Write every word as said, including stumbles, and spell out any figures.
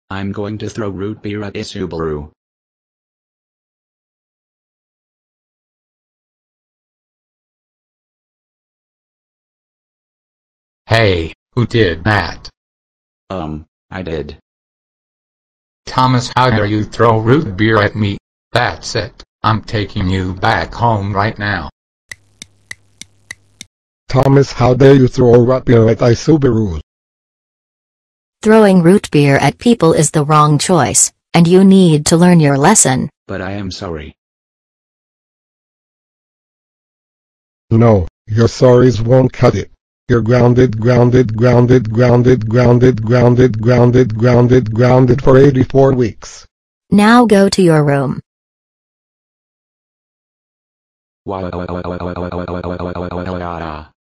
I'm going to throw root beer at iSubaru. Hey, who did that? Um, I did. Thomas, how dare you throw root beer at me? That's it. I'm taking you back home right now. Thomas, how dare you throw root beer at iSubaru? Throwing root beer at people is the wrong choice, and you need to learn your lesson. But I am sorry. No, your sorries won't cut it. You're grounded, grounded, grounded, grounded, grounded, grounded, grounded, grounded, grounded for eighty-four weeks. Now go to your room. Wow.